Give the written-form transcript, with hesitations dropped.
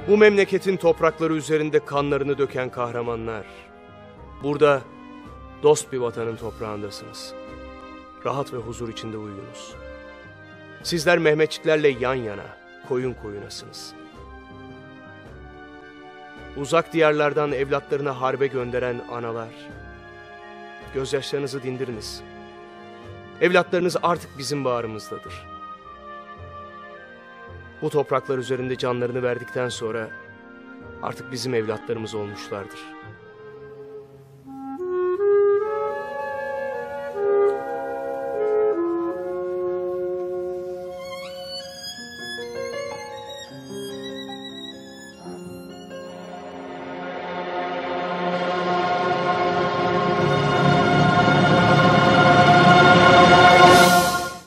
Bu memleketin toprakları üzerinde kanlarını döken kahramanlar. Burada dost bir vatanın toprağındasınız. Rahat ve huzur içinde uyuyunuz. Sizler Mehmetçiklerle yan yana, koyun koyunasınız. Uzak diyarlardan evlatlarını harbe gönderen analar, gözyaşlarınızı dindiriniz. Evlatlarınız artık bizim bağrımızdadır. Bu topraklar üzerinde canlarını verdikten sonra artık bizim evlatlarımız olmuşlardır.